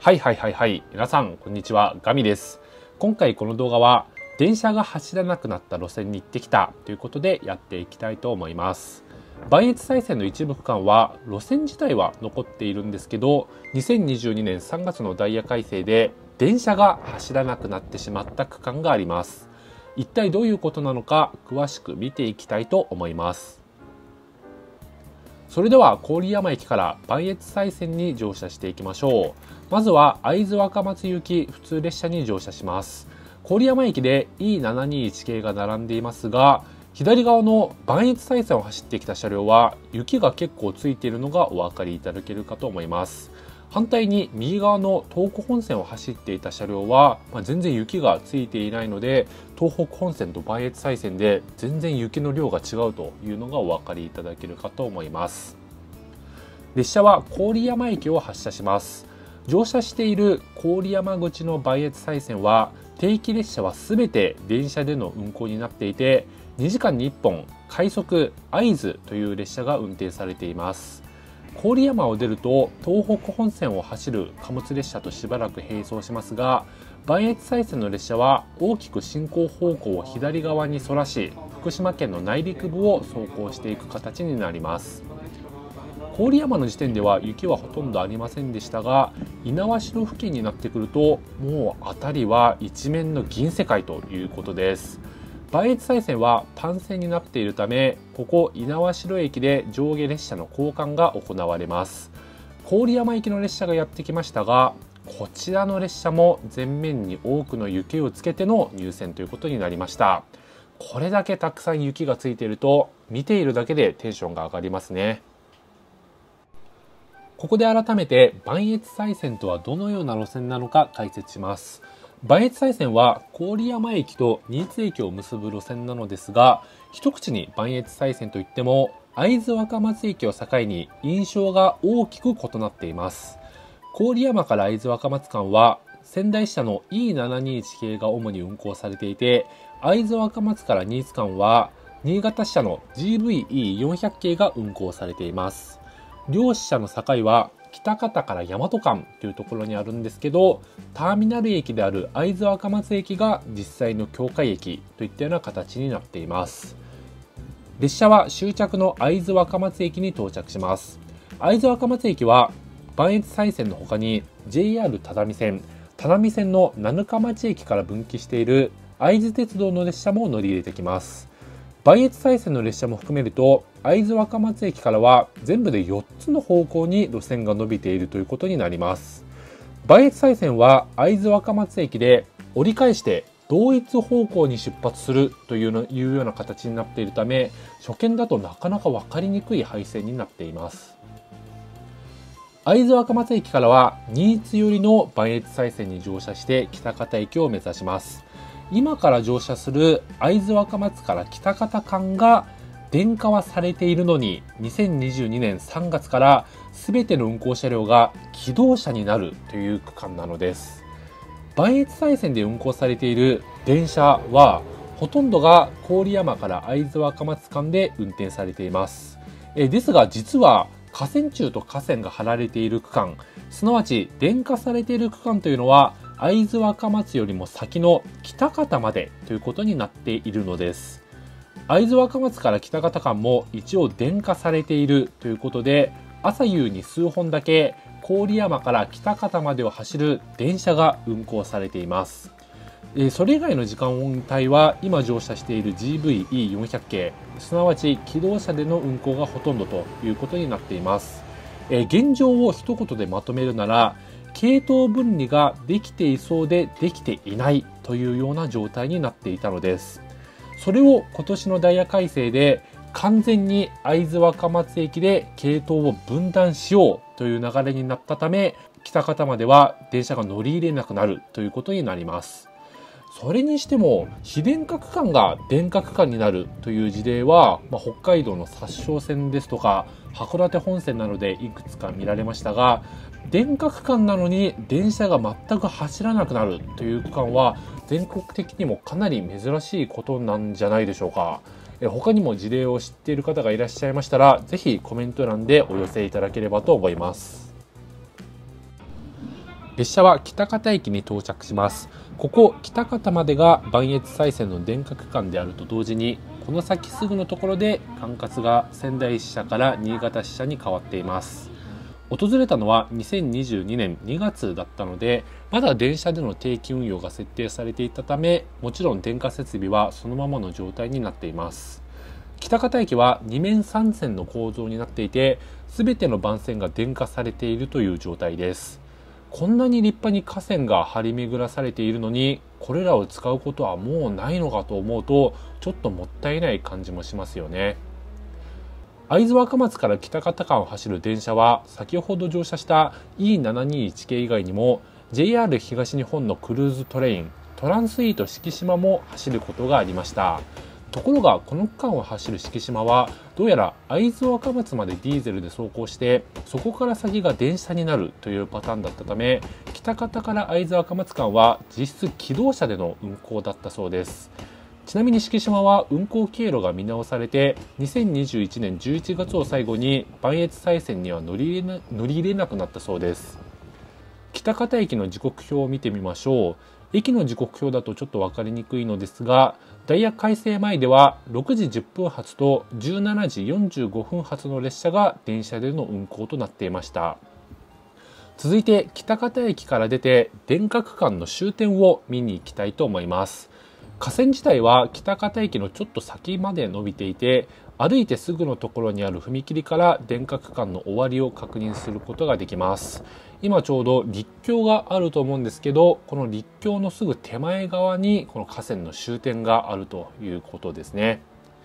皆さんこんにちは、ガミです。今回この動画は電車が走らなくなった路線に行ってきたということでやっていきたいと思います。磐越西線の一部区間は路線自体は残っているんですけど、2022年3月のダイヤ改正で電車が走らなくなってしまった区間があります。一体どういうことなのか詳しく見ていきたいと思います。それでは郡山駅から磐越西線に乗車していきましょう。まずは会津若松行き普通列車に乗車します。郡山駅で E721 系が並んでいますが、左側の磐越西線を走ってきた車両は雪が結構ついているのがお分かりいただけるかと思います。反対に右側の東北本線を走っていた車両は、全然雪がついていないので、東北本線と磐越西線で全然雪の量が違うというのがお分かりいただけるかと思います。列車は郡山駅を発車します。乗車している郡山口の磐越西線は定期列車は全て電車での運行になっていて、2時間に1本快速会津という列車が運転されています。郡山を出ると東北本線を走る貨物列車としばらく並走しますが、磐越西線の列車は大きく進行方向を左側にそらし、福島県の内陸部を走行していく形になります。郡山の時点では雪はほとんどありませんでしたが、猪苗代付近になってくるともう辺りは一面の銀世界ということです。磐越西線は単線になっているため、ここ猪苗代駅で上下列車の交換が行われます。郡山行きの列車がやってきましたが、こちらの列車も前面に多くの雪をつけての入線ということになりました。これだけたくさん雪がついていると見ているだけでテンションが上がりますね。ここで改めて磐越西線とはどのような路線なのか解説します。磐越西線は郡山駅と新津駅を結ぶ路線なのですが、一口に磐越西線といっても会津若松駅を境に印象が大きく異なっています。郡山から会津若松間は仙台支社の E721 系が主に運行されていて、会津若松から新津間は新潟支社の GVE400 系が運行されています。両支社の境は北方から大和間というところにあるんですけど、ターミナル駅である会津若松駅が実際の境界駅といったような形になっています。列車は終着の会津若松駅に到着します。会津若松駅は磐越西線の他に JR 只見線の七日町駅から分岐している会津鉄道の列車も乗り入れてきます。磐越西線の列車も含めると会津若松駅からは全部で4つの方向に路線が伸びているということになります。磐越西線は会津若松駅で折り返して同一方向に出発するというような形になっているため、初見だとなかなか分かりにくい配線になっています。会津若松駅からは新津寄りの磐越西線に乗車して喜多方駅を目指します。今から乗車する会津若松から喜多方間が電化はされているのに、2022年3月から全ての運行車両が気動車になるという区間なのです。磐越西線で運行されている電車はほとんどが郡山から会津若松間で運転されています。ですが実は架線柱と架線が張られている区間、すなわち電化されている区間というのは会津若松よりも先の喜多方までということになっているのです。会津若松から喜多方間も一応電化されているということで、朝夕に数本だけ郡山から喜多方までを走る電車が運行されています。それ以外の時間帯は今乗車している GVE400 系、すなわち気動車での運行がほとんどということになっています。現状を一言でまとめるなら、系統分離ができていそうでできていないというような状態になっていたのです。それを今年のダイヤ改正で完全に会津若松駅で系統を分断しようという流れになったため、喜多方までは電車が乗り入れなくなるということになります。それにしても非電化区間が電化区間になるという事例は、北海道の札沼線ですとか函館本線などでいくつか見られましたが、電化区間なのに電車が全く走らなくなるという区間は全国的にもかなり珍しいことなんじゃないでしょうか。他にも事例を知っている方がいらっしゃいましたら、ぜひコメント欄でお寄せいただければと思います。 列車は喜多方駅に到着します。ここ喜多方までが磐越西線の電化区間であると同時に、この先すぐのところで管轄が仙台支社から新潟支社に変わっています。訪れたのは2022年2月だったので、まだ電車での定期運用が設定されていたため、もちろん電化設備はそのままの状態になっています。喜多方駅は2面3線の構造になっていて、全ての番線が電化されているという状態です。こんなに立派に架線が張り巡らされているのに、これらを使うことはもうないのかと思うと、ちょっともったいない感じもしますよね。会津若松から喜多方間を走る電車は、先ほど乗車した E721 系以外にも JR 東日本のクルーズトレイントランスイート四季島も走ることがありました。ところがこの区間を走る四季島は、どうやら会津若松までディーゼルで走行して、そこから先が電車になるというパターンだったため、喜多方から会津若松間は実質気動車での運行だったそうです。ちなみに四季島は運行経路が見直されて、2021年11月を最後に磐越西線には乗り入れなくなったそうです。喜多方駅の時刻表を見てみましょう。駅の時刻表だとちょっと分かりにくいのですが、ダイヤ改正前では6時10分発と17時45分発の列車が電車での運行となっていました。続いて喜多方駅から出て電化区間の終点を見に行きたいと思います。架線自体は喜多方駅のちょっと先まで伸びていて、歩いてすぐのところにある踏切から電化区間の終わりを確認することができます。今ちょうど陸橋があると思うんですけど、この陸橋のすぐ手前側にこの架線の終点があるということですね。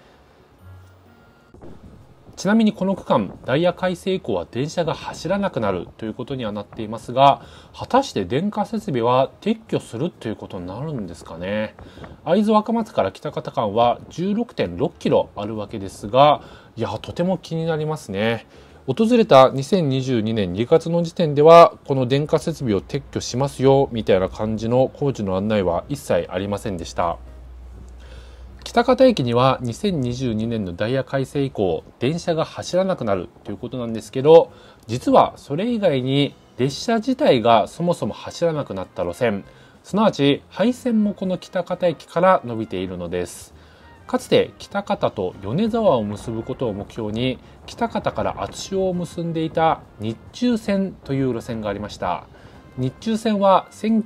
ちなみにこの区間、ダイヤ改正以降は電車が走らなくなるということにはなっていますが、果たして電化設備は撤去するということになるんですかね。会津若松から喜多方間は 16.6 キロあるわけですが、いや、とても気になりますね。訪れた2022年2月の時点では、この電化設備を撤去しますよみたいな感じの工事の案内は一切ありませんでした。喜多方駅には2022年のダイヤ改正以降、電車が走らなくなるということなんですけど、実はそれ以外に列車自体がそもそも走らなくなった路線、すなわち廃線もこの喜多方駅から伸びているのです。かつて喜多方と米沢を結ぶことを目標に、喜多方から厚塩を結んでいた日中線という路線がありました。日中線は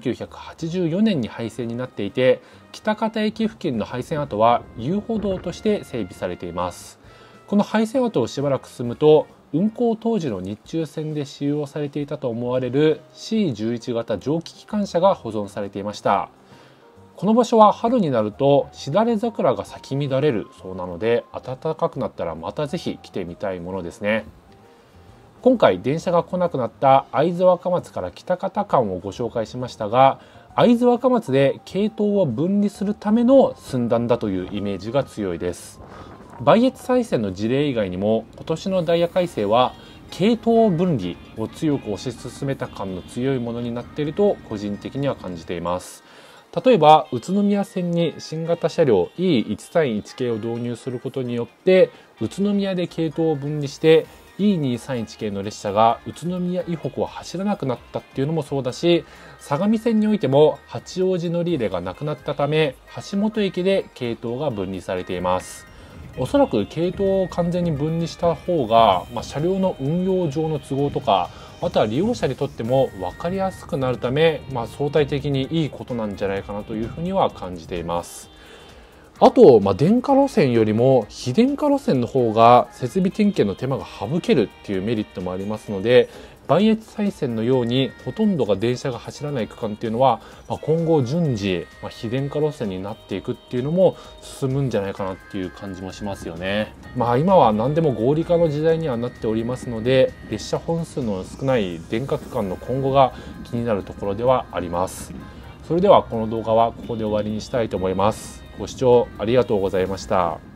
1984年に廃線になっていて、喜多方駅付近の廃線跡は遊歩道として整備されています。この廃線跡をしばらく進むと、運行当時の日中線で使用されていたと思われる C11 型蒸気機関車が保存されていました。この場所は春になるとしだれ桜が咲き乱れるそうなので、暖かくなったらまたぜひ来てみたいものですね。今回電車が来なくなった会津若松から喜多方間をご紹介しましたが、会津若松で系統を分離するための寸断だというイメージが強いです。磐越西線の事例以外にも、今年のダイヤ改正は系統分離を強く推し進めた感の強いものになっていると個人的には感じています。例えば宇都宮線に新型車両 E131 系を導入することによって、宇都宮で系統を分離して E231 系の列車が宇都宮以北を走らなくなったっていうのもそうだし、相模線においても八王子乗り入れがなくなったため、橋本駅で系統が分離されています。おそらく系統を完全に分離した方が、車両の運用上の都合とか、あとは利用者にとっても分かりやすくなるため、相対的にいいことなんじゃないかなというふうには感じています。あと、電化路線よりも非電化路線の方が設備点検の手間が省けるっていうメリットもありますので、磐越西線のようにほとんどが電車が走らない区間っていうのは、今後順次、非電化路線になっていくっていうのも進むんじゃないかなっていう感じもしますよね。今は何でも合理化の時代にはなっておりますので、列車本数の少ない電化区間の今後が気になるところではあります。それではこの動画はここで終わりにしたいと思います。ご視聴ありがとうございました。